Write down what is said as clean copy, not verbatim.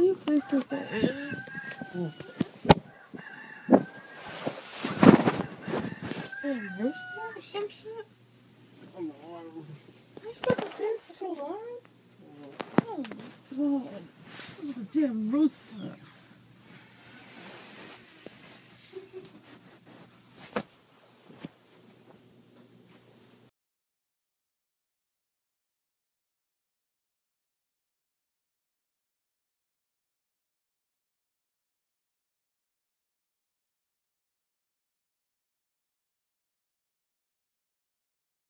Can you please take that? Damn, Rooster or some shit? I'm not You fucking serious for so long? Oh my god. It was a damn Rooster.